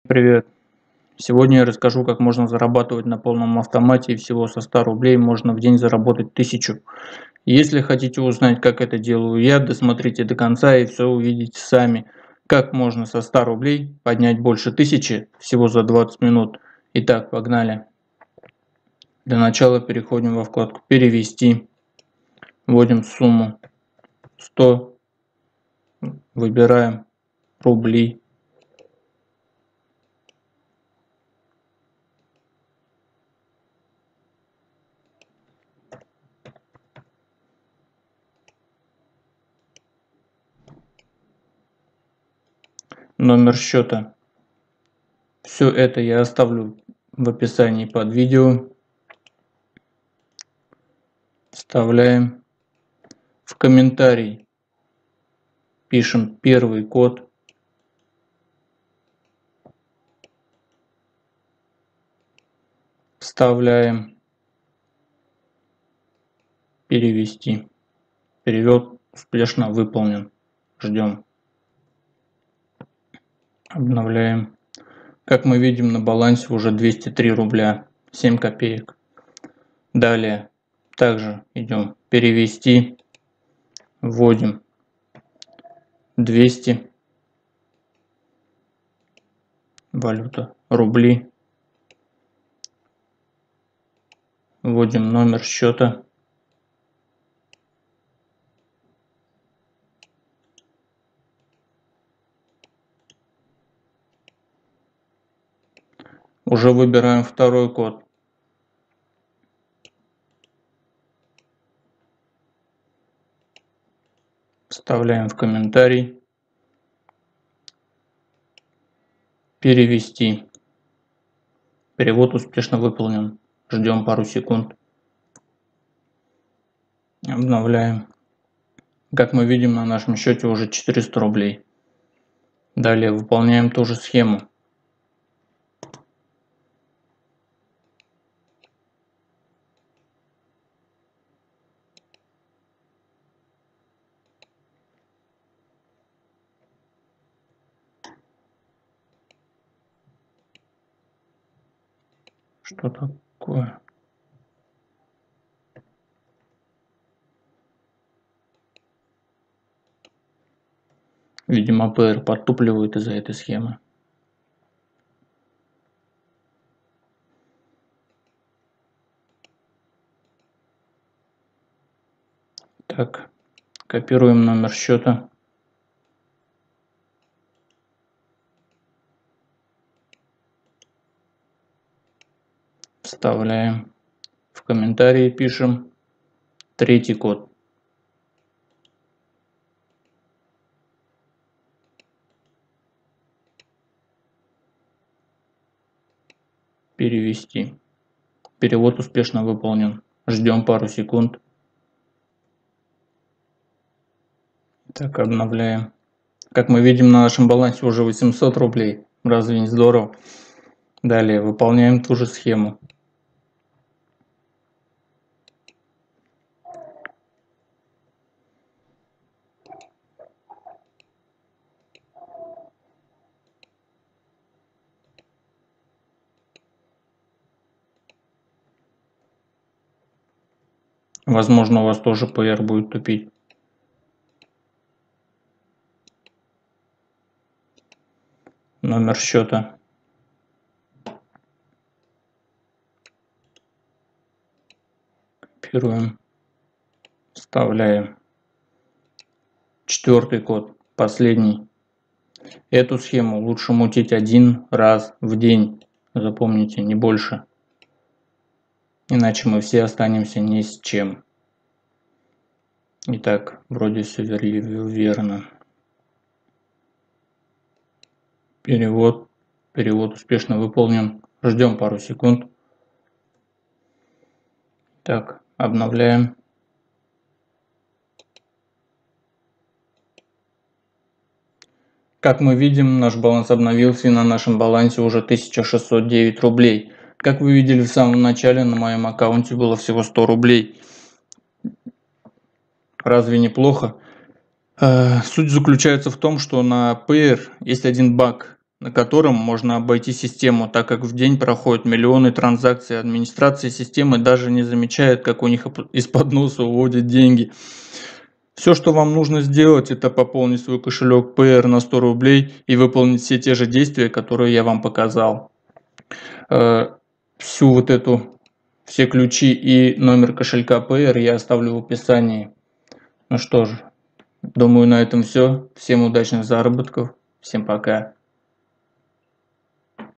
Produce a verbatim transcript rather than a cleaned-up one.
Привет! Сегодня я расскажу, как можно зарабатывать на полном автомате и всего со ста рублей можно в день заработать тысячу. Если хотите узнать, как это делаю я, досмотрите до конца и все увидите сами. Как можно со ста рублей поднять больше тысячи всего за двадцать минут. Итак, погнали. Для начала переходим во вкладку «Перевести». Вводим сумму сто. Выбираем рубли. Номер счета. Все это я оставлю в описании под видео. Вставляем в комментарий, пишем первый код, вставляем перевести. Перевод успешно выполнен. Ждем. Обновляем. Как мы видим, на балансе уже двести три рубля семь копеек. Далее также идем перевести. Вводим двести. Валюта рубли. Вводим номер счета. Уже выбираем второй код. Вставляем в комментарий. Перевести. Перевод успешно выполнен. Ждем пару секунд. Обновляем. Как мы видим, на нашем счете уже четыреста рублей. Далее выполняем ту же схему. Что такое? Видимо, ПР подтупливает из-за этой схемы. Так, копируем номер счета. Вставляем. В комментарии пишем третий код. Перевести. Перевод успешно выполнен. Ждем пару секунд. Так, обновляем. Как мы видим, на нашем балансе уже восемьсот рублей. Разве не здорово? Далее выполняем ту же схему. Возможно, у вас тоже ПР будет тупить. Номер счета. Копируем. Вставляем. Четвертый код. Последний. Эту схему лучше мутить один раз в день. Запомните, не больше. Иначе мы все останемся ни с чем. Итак, вроде все верно. Перевод. Перевод успешно выполнен. Ждем пару секунд. Так, обновляем. Как мы видим, наш баланс обновился, и на нашем балансе уже тысяча шестьсот девять рублей. Как вы видели в самом начале, на моем аккаунте было всего сто рублей. Разве неплохо? Суть заключается в том, что на ПР есть один баг. на котором можно обойти систему, так как в день проходят миллионы транзакций, администрация системы даже не замечает, как у них из-под носа уводят деньги. Все, что вам нужно сделать, это пополнить свой кошелек пэ эр на сто рублей и выполнить все те же действия, которые я вам показал. Всю вот эту, все ключи и номер кошелька пэ эр я оставлю в описании. Ну что ж, думаю, на этом все. Всем удачных заработков. Всем пока.